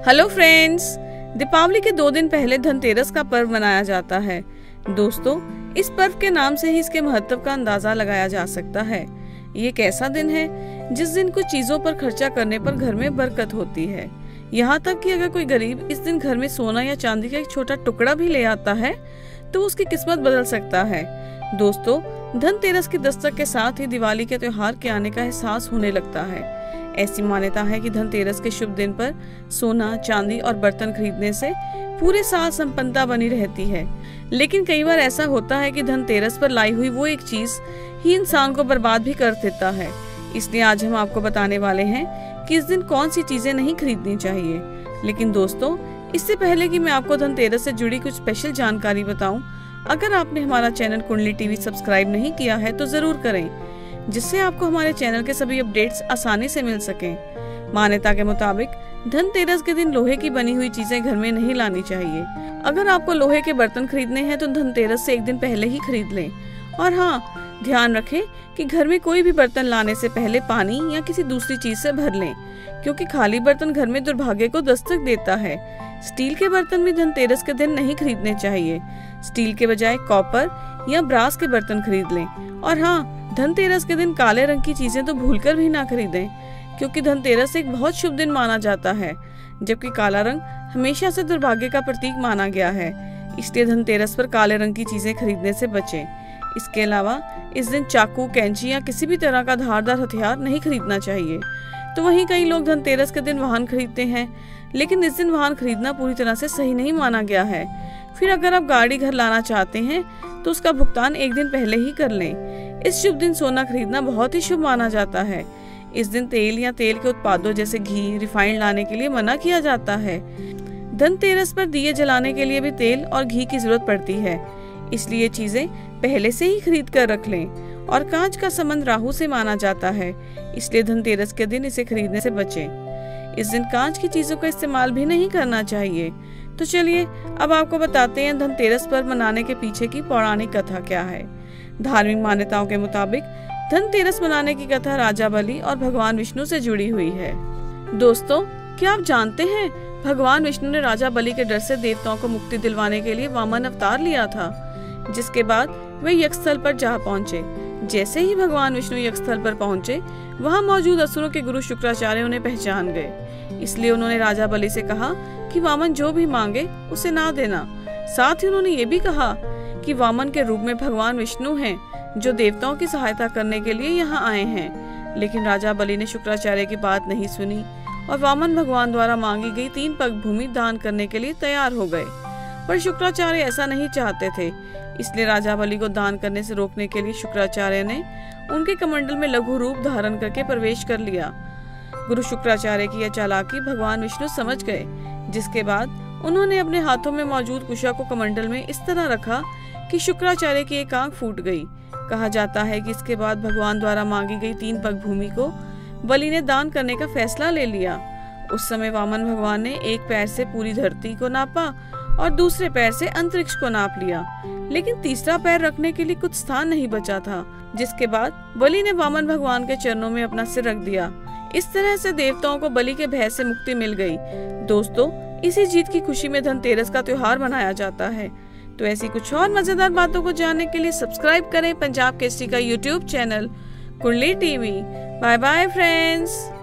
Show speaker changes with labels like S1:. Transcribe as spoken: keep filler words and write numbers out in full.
S1: Hello friends, Deepawali के दो दिन पहले धनतेरस का पर्व मनाया जाता है। दोस्तों, इस पर्व के नाम से ही इसके महत्व का अंदाजा लगाया जा सकता है। ये एक ऐसा दिन है जिस दिन कुछ चीजों पर खर्चा करने पर घर में बरकत होती है। यहाँ तक कि अगर कोई गरीब इस दिन घर में सोना या चांदी का एक छोटा टुकड़ा भी ले आता है तो उसकी किस्मत बदल सकता है। दोस्तों, धनतेरस की दस्तक के साथ ही दिवाली के त्योहार के आने का एहसास होने लगता है। ऐसी मान्यता है कि धनतेरस के शुभ दिन पर सोना, चांदी और बर्तन खरीदने से पूरे साल संपन्नता बनी रहती है। लेकिन कई बार ऐसा होता है कि धनतेरस पर लाई हुई वो एक चीज ही इंसान को बर्बाद भी कर देता है। इसलिए आज हम आपको बताने वाले हैं कि इस दिन कौन सी चीजें नहीं खरीदनी चाहिए। लेकिन दोस्तों, इससे पहले कि मैं आपको धनतेरस से जुड़ी कुछ स्पेशल जानकारी बताऊं, अगर आपने हमारा चैनल कुंडली टीवी सब्सक्राइब नहीं किया है तो जरूर करें, जिससे आपको हमारे चैनल के सभी अपडेट्स आसानी से मिल सकें। मान्यता के मुताबिक धनतेरस के दिन लोहे की बनी हुई चीजें घर में नहीं लानी चाहिए। अगर आपको लोहे के बर्तन खरीदने हैं तो धनतेरस से एक दिन पहले ही खरीद लें। और हाँ, ध्यान रखें कि घर में कोई भी बर्तन लाने से पहले पानी या किसी दूसरी चीज से भर लें, क्योंकि खाली बर्तन घर में दुर्भाग्य को दस्तक देता है। स्टील के बर्तन भी धनतेरस के दिन नहीं खरीदने चाहिए। स्टील के बजाय कॉपर या ब्रास के बर्तन खरीद लें। और हाँ, धनतेरस के दिन काले रंग की चीजें तो भूलकर भी ना खरीदें, क्योंकि धनतेरस एक बहुत शुभ दिन माना जाता है, जबकि काला रंग हमेशा से दुर्भाग्य का प्रतीक माना गया है। इसलिए धनतेरस पर काले रंग की चीजें खरीदने से बचें। इसके अलावा इस दिन चाकू, कैंची या किसी भी तरह का धारदार हथियार नहीं खरीदना चाहिए। तो वहीं कई लोग धनतेरस के दिन वाहन खरीदते हैं, लेकिन इस दिन वाहन खरीदना पूरी तरह से सही नहीं माना गया है। फिर अगर आप गाड़ी घर लाना चाहते हैं तो उसका भुगतान एक दिन पहले ही कर लें। इस शुभ दिन सोना खरीदना बहुत ही शुभ माना जाता है। इस दिन तेल या तेल के उत्पादों जैसे घी, रिफाइंड लाने के लिए मना किया जाता है। धनतेरस पर दिए जलाने के लिए भी तेल और घी की जरूरत पड़ती है, इसलिए ये चीजें पहले से ही खरीद कर रख लें। और कांच का संबंध राहु से माना जाता है, इसलिए धनतेरस के दिन इसे खरीदने से बचें। इस दिन कांच की चीजों का इस्तेमाल भी नहीं करना चाहिए। तो चलिए अब आपको बताते हैं धनतेरस पर मनाने के पीछे की पौराणिक कथा क्या है। धार्मिक मान्यताओं के मुताबिक धनतेरस मनाने की कथा राजा बलि और भगवान विष्णु से जुड़ी हुई है। दोस्तों, क्या आप जानते हैं भगवान विष्णु ने राजा बलि के डर से देवताओं को मुक्ति दिलवाने के लिए वामन अवतार लिया था, जिसके बाद वे यज्ञस्थल पर जा पहुँचे। जैसे ही भगवान विष्णु यज्ञस्थल पर पहुँचे, वहाँ मौजूद असुरों के गुरु शुक्राचार्य उन्हें पहचान गए। इसलिए उन्होंने राजा बलि से कहा कि वामन जो भी मांगे उसे ना देना। साथ ही उन्होंने ये भी कहा कि वामन के रूप में भगवान विष्णु हैं, जो देवताओं की सहायता करने के लिए यहाँ आए हैं। लेकिन राजा बलि ने शुक्राचार्य की बात नहीं सुनी और वामन भगवान द्वारा मांगी गई तीन पग भूमि दान करने के लिए तैयार हो गए। पर शुक्राचार्य ऐसा नहीं चाहते थे, इसलिए राजा बलि को दान करने से रोकने के लिए शुक्राचार्य ने उनके कमंडल में लघु रूप धारण करके प्रवेश कर लिया। गुरु शुक्राचार्य की यह चालाकी भगवान विष्णु समझ गए, जिसके बाद उन्होंने अपने हाथों में मौजूद कुशा को कमंडल में इस तरह रखा कि शुक्राचार्य की एक आंख फूट गई। कहा जाता है कि इसके बाद भगवान द्वारा मांगी गई तीन पग भूमि को बलि ने दान करने का फैसला ले लिया। उस समय वामन भगवान ने एक पैर से पूरी धरती को नापा और दूसरे पैर से अंतरिक्ष को नाप लिया, लेकिन तीसरा पैर रखने के लिए कुछ स्थान नहीं बचा था, जिसके बाद बलि ने वामन भगवान के चरणों में अपना सिर रख दिया। इस तरह से देवताओं को बलि के भय से मुक्ति मिल गई। दोस्तों, इसी जीत की खुशी में धनतेरस का त्योहार मनाया जाता है। तो ऐसी कुछ और मजेदार बातों को जानने के लिए सब्सक्राइब करें पंजाब केसरी का YouTube channel Kundli TV. Bye bye friends.